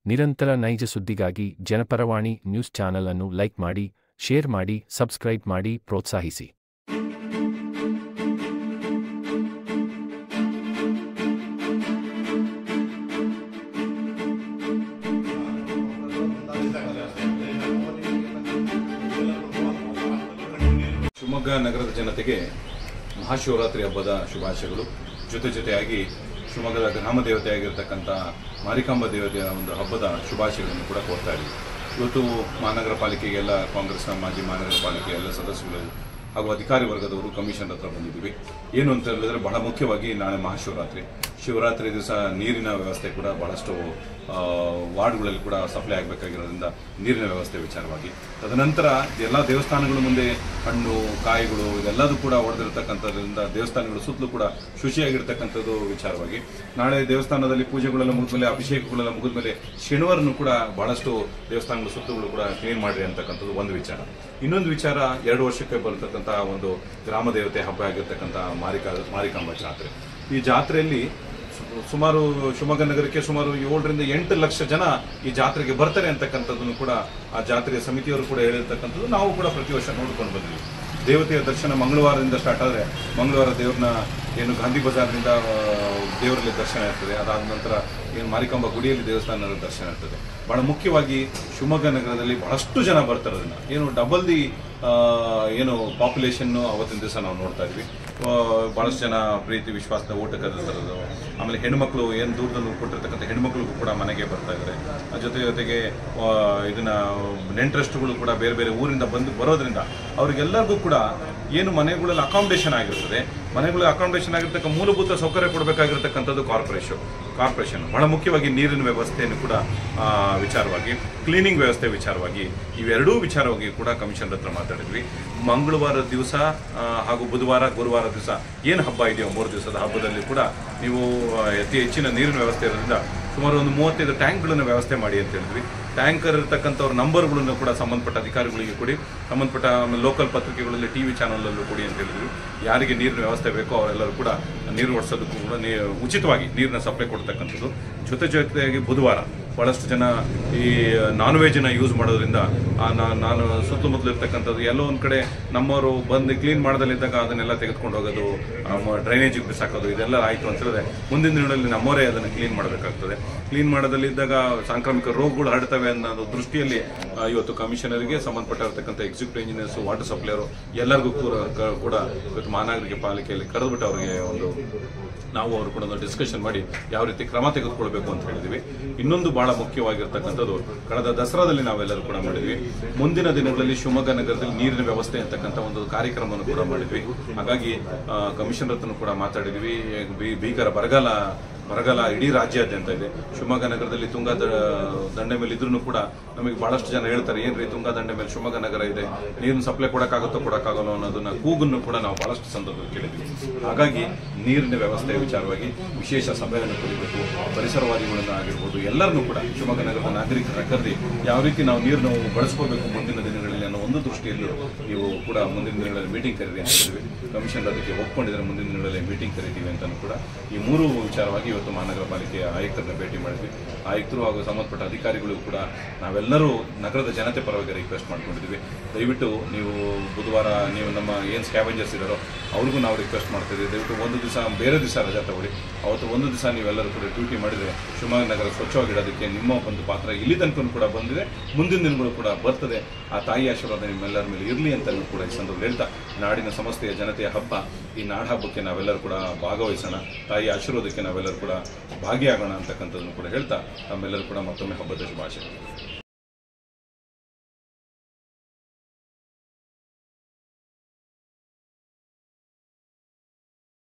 ನಿರಂತರ ನೈಜ ಸುದ್ದಿಗಾಗಿ ಜನಪರವಾಣಿ ನ್ಯೂಸ್ ಚಾನೆಲ್ ಅನ್ನು ಲೈಕ್ ಮಾಡಿ, ಶೇರ್ ಮಾಡಿ, ಸಬ್ಸ್ಕ್ರೈಬ್ ಮಾಡಿ, ಪ್ರೋತ್ಸಾಹಿಸಿ. ಶಿವಮೊಗ್ಗ ನಗರದ ಜನತೆಗೆ ಮಹಾಶಿವರಾತ್ರಿ ಹಬ್ಬದ ಶುಭಾಶಯಗಳು. ಜೊತೆಯಾಗಿ ಶಿವಮೊಗ್ಗದ ಗ್ರಾಮ ದೇವತೆಯಾಗಿರ್ತಕ್ಕಂಥ ಮಾರಿಕಾಂಬಾ ದೇವತೆಯ ಒಂದು ಹಬ್ಬದ ಶುಭಾಶಯಗಳನ್ನು ಕೂಡ ಕೋರ್ತಾ ಇದ್ದೀವಿ. ಇವತ್ತು ಮಹಾನಗರ ಪಾಲಿಕೆಗೆ ಎಲ್ಲ ಕಾಂಗ್ರೆಸ್ನ ಮಾಜಿ ಮಹಾನಗರ ಪಾಲಿಕೆ ಎಲ್ಲ ಸದಸ್ಯರು ಹಾಗೂ ಅಧಿಕಾರಿ ವರ್ಗದವರು ಕಮಿಷನ್ ಹತ್ರ ಬಂದಿದ್ದೀವಿ. ಏನು ಅಂತ ಹೇಳಿದ್ರೆ, ಬಹಳ ಮುಖ್ಯವಾಗಿ ನಾಳೆ ಶಿವರಾತ್ರಿ ದಿವಸ ನೀರಿನ ವ್ಯವಸ್ಥೆ ಕೂಡ ಬಹಳಷ್ಟು ವಾರ್ಡ್ಗಳಲ್ಲಿ ಕೂಡ ಸಪ್ಲೈ ಆಗಬೇಕಾಗಿರೋದ್ರಿಂದ ನೀರಿನ ವ್ಯವಸ್ಥೆ ವಿಚಾರವಾಗಿ, ತದನಂತರ ಎಲ್ಲ ದೇವಸ್ಥಾನಗಳ ಮುಂದೆ ಹಣ್ಣು ಕಾಯಿಗಳು ಇದೆಲ್ಲದೂ ಕೂಡ ಹೊಡೆದಿರತಕ್ಕಂಥದ್ರಿಂದ ದೇವಸ್ಥಾನಗಳ ಸುತ್ತಲೂ ಕೂಡ ಶುಚಿಯಾಗಿರ್ತಕ್ಕಂಥದ್ದು ವಿಚಾರವಾಗಿ, ನಾಳೆ ದೇವಸ್ಥಾನದಲ್ಲಿ ಪೂಜೆಗಳೆಲ್ಲ ಮುಗಿದ್ಮೇಲೆ ಅಭಿಷೇಕಗಳೆಲ್ಲ ಮುಗಿದ್ಮೇಲೆ ಶನಿವಾರನೂ ಕೂಡ ಬಹಳಷ್ಟು ದೇವಸ್ಥಾನಗಳ ಸುತ್ತಲೂ ಕೂಡ ಕ್ಲೀನ್ ಮಾಡಿರಿ ಅಂತಕ್ಕಂಥದ್ದು ಒಂದು ವಿಚಾರ. ಇನ್ನೊಂದು ವಿಚಾರ, 2 ವರ್ಷಕ್ಕೆ ಬರತಕ್ಕಂಥ ಒಂದು ಗ್ರಾಮ ದೇವತೆ ಹಬ್ಬ ಆಗಿರ್ತಕ್ಕಂಥ ಮಾರಿಕಾಂಬಾ ಜಾತ್ರೆ. ಈ ಜಾತ್ರೆಯಲ್ಲಿ ಸುಮಾರು ಶಿವಮೊಗ್ಗ ನಗರಕ್ಕೆ ಸುಮಾರು 7 ರಿಂದ 8 ಲಕ್ಷ ಜನ ಈ ಜಾತ್ರೆಗೆ ಬರ್ತಾರೆ ಅಂತಕ್ಕಂಥದ್ದನ್ನು ಕೂಡ ಆ ಜಾತ್ರೆಯ ಸಮಿತಿಯವರು ಕೂಡ ಹೇಳಿರ್ತಕ್ಕಂಥದ್ದು ನಾವು ಕೂಡ ಪ್ರತಿ ವರ್ಷ ನೋಡ್ಕೊಂಡು ಬಂದ್ವಿ. ದೇವತೆಯ ದರ್ಶನ ಮಂಗಳವಾರದಿಂದ ಸ್ಟಾರ್ಟ್ ಆದರೆ ಮಂಗಳವಾರ ದೇವ್ರನ್ನ ಏನು ಗಾಂಧಿ ಬಜಾರ್ನಿಂದ ದೇವರಲ್ಲಿ ದರ್ಶನ ಇರ್ತದೆ. ಅದಾದ ನಂತರ ಏನು ಮಾರಿಕಾಂಬಾ ಗುಡಿಯಲ್ಲಿ ದೇವಸ್ಥಾನದ ದರ್ಶನ ಇರ್ತದೆ. ಬಹಳ ಮುಖ್ಯವಾಗಿ ಶಿವಮೊಗ್ಗ ನಗರದಲ್ಲಿ ಬಹಳಷ್ಟು ಜನ ಬರ್ತಾರೋದನ್ನ ಏನು ಡಬಲ್ ದಿ ಏನು ಪಾಪ್ಯುಲೇಷನ್ನು ಅವತ್ತಿನ ದಿವಸ ನಾವು ನೋಡ್ತಾ ಇದ್ವಿ. ಬಹಳಷ್ಟು ಜನ ಪ್ರೀತಿ ವಿಶ್ವಾಸದ ಓಟ ಕರೆದಿರೋದು, ಆಮೇಲೆ ಹೆಣ್ಮಕ್ಳು ಏನು ದೂರದಲ್ಲಿ ಕೊಟ್ಟಿರ್ತಕ್ಕಂಥ ಹೆಣ್ಮಕ್ಳಿಗೂ ಕೂಡ ಮನೆಗೆ ಬರ್ತಾ ಇದ್ದಾರೆ. ಜೊತೆಗೆ ಇದನ್ನ ನೆಂಟರಷ್ಟುಗಳು ಕೂಡ ಬೇರೆ ಬೇರೆ ಊರಿಂದ ಬರೋದ್ರಿಂದ ಅವರಿಗೆಲ್ಲರಿಗೂ ಕೂಡ ಏನು ಮನೆಗಳಲ್ಲಿ ಅಕಾಮಿಡೇಷನ್ ಆಗಿರ್ತದೆ, ಮನೆಗಳಲ್ಲಿ ಅಕಾಮಿಡೇಷನ್ ಆಗಿರ್ತಕ್ಕ ಮೂಲಭೂತ ಸೌಕರ್ಯ ಕೊಡಬೇಕಾಗಿರ್ತಕ್ಕಂಥದ್ದು ಕಾರ್ಪೊರೇಷನ್. ಬಹಳ ಮುಖ್ಯವಾಗಿ ನೀರಿನ ವ್ಯವಸ್ಥೆಯನ್ನು ಕೂಡ ವಿಚಾರವಾಗಿ, ಕ್ಲೀನಿಂಗ್ ವ್ಯವಸ್ಥೆ ವಿಚಾರವಾಗಿ, ಇವೆರಡೂ ವಿಚಾರವಾಗಿ ಕೂಡ ಕಮಿಷನರ್ ಹತ್ರ ಮಾತಾಡಿದ್ವಿ. ಮಂಗಳವಾರ ದಿವಸ ಹಾಗೂ ಬುಧವಾರ ಗುರುವಾರ ದಿವಸ ಏನು ಹಬ್ಬ ಇದೆಯೋ 3 ದಿವಸದ ಹಬ್ಬದಲ್ಲಿ ಕೂಡ ನೀವು ಅತಿ ಹೆಚ್ಚಿನ ನೀರಿನ ವ್ಯವಸ್ಥೆ ಇರೋದ್ರಿಂದ ಸುಮಾರು ಒಂದು 35 ಟ್ಯಾಂಕ್ಗಳನ್ನು ವ್ಯವಸ್ಥೆ ಮಾಡಿ ಅಂತ ಹೇಳಿದ್ವಿ. ಟ್ಯಾಂಕರ್ ಇರತಕ್ಕಂಥವ್ರ ನಂಬರ್ಗಳನ್ನು ಕೂಡ ಸಂಬಂಧಪಟ್ಟ ಅಧಿಕಾರಿಗಳಿಗೆ ಕೊಡಿ, ಸಂಬಂಧಪಟ್ಟ ಲೋಕಲ್ ಪತ್ರಿಕೆಗಳಲ್ಲಿ TV ಚಾನಲಲ್ಲೂ ಕೊಡಿ ಅಂತ ಹೇಳಿದ್ವಿ. ಯಾರಿಗೆ ನೀರಿನ ವ್ಯವಸ್ಥೆ ಬೇಕೋ ಅವರೆಲ್ಲರೂ ಕೂಡ ನೀರು ಓಡಿಸೋದಕ್ಕೂ ಕೂಡ ಉಚಿತವಾಗಿ ನೀರಿನ ಸಪ್ಲೈ ಕೊಡ್ತಕ್ಕಂಥದ್ದು. ಜೊತೆಯಾಗಿ ಬುಧವಾರ ಬಹಳಷ್ಟು ಜನ ಈ ನಾನ್ ವೆಜ್ನ ಯೂಸ್ ಮಾಡೋದ್ರಿಂದ ನಾನು ಸುತ್ತಮುತ್ತಲು ಇರ್ತಕ್ಕಂಥದ್ದು ಎಲ್ಲೋ ಒಂದು ಕಡೆ ನಮ್ಮವರು ಬಂದು ಕ್ಲೀನ್ ಮಾಡೋದಲ್ಲಿದ್ದಾಗ ಅದನ್ನೆಲ್ಲ ತೆಗೆದುಕೊಂಡು ಹೋಗೋದು, ಡ್ರೈನೇಜಿಗೆ ಬಿಸಾಕೋದು, ಇದೆಲ್ಲ ಆಯಿತು ಅಂತ ಹೇಳಿದ್ರೆ ಮುಂದಿನ ದಿನಗಳಲ್ಲಿ ನಮ್ಮವರೇ ಅದನ್ನು ಕ್ಲೀನ್ ಮಾಡಬೇಕಾಗ್ತದೆ. ಕ್ಲೀನ್ ಮಾಡೋದಲ್ಲಿದ್ದಾಗ ಸಾಂಕ್ರಾಮಿಕ ರೋಗಗಳು ಹರಡ್ತವೆ ಅನ್ನೋ ದೃಷ್ಟಿಯಲ್ಲಿ ಇವತ್ತು ಕಮಿಷನರಿಗೆ ಸಂಬಂಧಪಟ್ಟಿರ್ತಕ್ಕಂಥ ಎಕ್ಸಿಕ್ಯೂಟಿವ್ ಇಂಜಿನಿಯರ್ಸ್, ವಾಟರ್ ಸಪ್ಲೈಯರು ಎಲ್ಲರಿಗೂ ಕೂಡ ಇವತ್ತು ಮಹಾನಗರ ಪಾಲಿಕೆಯಲ್ಲಿ ಕರೆದುಬಿಟ್ಟು ಅವರಿಗೆ ನಾವು ಅವರು ಕೂಡ ಡಿಸ್ಕಷನ್ ಮಾಡಿ ಯಾವ ರೀತಿ ಕ್ರಮ ತೆಗೆದುಕೊಳ್ಬೇಕು ಅಂತ ಹೇಳಿದ್ವಿ. ಇನ್ನೊಂದು ಬಹಳ ಮುಖ್ಯವಾಗಿರ್ತಕ್ಕಂಥದ್ದು, ಕಳೆದ ದಸರಾದಲ್ಲಿ ನಾವೆಲ್ಲರೂ ಕೂಡ ಮಾಡಿದ್ವಿ. ಮುಂದಿನ ದಿನಗಳಲ್ಲಿ ಶಿವಮೊಗ್ಗ ನಗರದಲ್ಲಿ ನೀರಿನ ವ್ಯವಸ್ಥೆ ಅಂತಕ್ಕಂಥ ಒಂದು ಕಾರ್ಯಕ್ರಮವನ್ನು ಕೂಡ ಮಾಡಿದ್ವಿ. ಹಾಗಾಗಿ ಕಮಿಷನರ್ ಹತ್ರನೂ ಕೂಡ ಮಾತಾಡಿದ್ವಿ. ಭೀಕರ ಬರಗಾಲ ಇಡೀ ರಾಜ್ಯಾದ್ಯಂತ ಇದೆ. ಶಿವಮೊಗ್ಗ ನಗರದಲ್ಲಿ ತುಂಗಾ ದಂಡೆ ಮೇಲೆ ಇದ್ರೂ ಕೂಡ ನಮಗೆ ಬಹಳಷ್ಟು ಜನ ಹೇಳ್ತಾರೆ, ಏನ್ರಿ ತುಂಗಾ ದಂಡೆ ಮೇಲೆ ಶಿವಮೊಗ್ಗ ನಗರ ಇದೆ, ನೀರಿನ ಸಪ್ಲೈ ಕೊಡಕ್ಕಾಗಲ್ಲ ಅನ್ನೋದನ್ನ ಕೂಗನ್ನು ಕೂಡ ನಾವು ಬಹಳಷ್ಟು ಸಂದರ್ಭದಲ್ಲಿ ಕೇಳಿದ್ವಿ. ಹಾಗಾಗಿ ನೀರಿನ ವ್ಯವಸ್ಥೆ ವಿಚಾರವಾಗಿ ವಿಶೇಷ ಸಭೆಯನ್ನು ಕರೀಬೇಕು. ಪರಿಸರವಾದಿಗಳನ್ನ ಆಗಿರ್ಬೋದು ಎಲ್ಲರನ್ನೂ ಕೂಡ ಶಿವಮೊಗ್ಗ ನಗರದ ನಾಗರಿಕರ ಕರೆದಿ ಯಾವ ರೀತಿ ನಾವು ನೀರನ್ನು ಬಳಸ್ಕೋಬೇಕು ಮುಂದಿನ ದಿನಗಳಲ್ಲಿ ಅನ್ನೋ ಒಂದು ದೃಷ್ಟಿಯಲ್ಲಿ ನೀವು ಕೂಡ ಮುಂದಿನ ದಿನಗಳಲ್ಲಿ ಮೀಟಿಂಗ್ ಕರೀರಿ ಅಂತ ಹೇಳಿದ್ವಿ. ಕಮಿಷನರ್ ಅದಕ್ಕೆ ಒಪ್ಕೊಂಡಿದ್ದಾರೆ, ಮುಂದಿನ ದಿನಗಳಲ್ಲಿ ಮೀಟಿಂಗ್ ಕರೀತೀವಿ ಅಂತಲೂ ಕೂಡ. ಈ 3 ವಿಚಾರವಾಗಿ ಇವತ್ತು ಮಹಾನಗರ ಪಾಲಿಕೆಯ ಆಯುಕ್ತರನ್ನ ಭೇಟಿ ಮಾಡಿದ್ವಿ. ಆಯುಕ್ತರು ಹಾಗೂ ಸಂಬಂಧಪಟ್ಟ ಅಧಿಕಾರಿಗಳು ಕೂಡ ನಾವೆಲ್ಲರೂ ನಗರದ ಜನತೆ ಪರವಾಗಿ ರಿಕ್ವೆಸ್ಟ್ ಮಾಡ್ಕೊಂಡಿದ್ವಿ. ದಯವಿಟ್ಟು ನೀವು ಬುಧವಾರ ನೀವು ನಮ್ಮ ಏನು ಸ್ಕ್ಯಾವೆಂಜರ್ಸ್ ಇದ್ದಾರೋ ಅವ್ರಿಗೂ ನಾವು ರಿಕ್ವೆಸ್ಟ್ ಮಾಡ್ತಿದ್ದೀವಿ, ದಯವಿಟ್ಟು ಒಂದು ದಿವಸ ಬೇರೆ ದಿವಸ ರಜಾ ತಗೊಳ್ಳಿ. ಅವತ್ತು ಒಂದು ದಿವಸ ನೀವೆಲ್ಲರೂ ಕೂಡ ಡ್ಯೂಟಿ ಮಾಡಿದರೆ ಶಿವಮೊಗ್ಗ ನಗರ ಸ್ವಚ್ಛವಾಗಿಡೋದಕ್ಕೆ ನಿಮ್ಮ ಒಂದು ಪಾತ್ರ ಇಲ್ಲಿ ತನಕ ಕೂಡ ಬಂದಿದೆ, ಮುಂದಿನ ದಿನಗಳು ಕೂಡ ಬರ್ತದೆ. ಆ ತಾಯಿ ಆಶೀರ್ವಾದ ನಿಮ್ಮೆಲ್ಲರ ಮೇಲೆ ಇರಲಿ ಅಂತ ಕೂಡ ಈ ಸಂದರ್ಭದಲ್ಲಿ ಹೇಳ್ತಾ, ನಾಡಿನ ಸಮಸ್ತೆಯ ಜನತೆಯ ಹಬ್ಬ, ಈ ನಾಡ ಹಬ್ಬಕ್ಕೆ ನಾವೆಲ್ಲರೂ ಕೂಡ ಭಾಗವಹಿಸೋಣ, ತಾಯಿ ಆಶೀರ್ವಾದಕ್ಕೆ ನಾವೆಲ್ಲರೂ ಕೂಡ ಭಾಗಿಯಾಗೋಣ ಅಂತಕ್ಕಂಥದ್ದನ್ನು ಕೂಡ ಹೇಳ್ತಾ, ನಮ್ಮೆಲ್ಲರೂ ಕೂಡ ಮತ್ತೊಮ್ಮೆ ಹಬ್ಬದ ಶುಭಾಶಯಗಳು.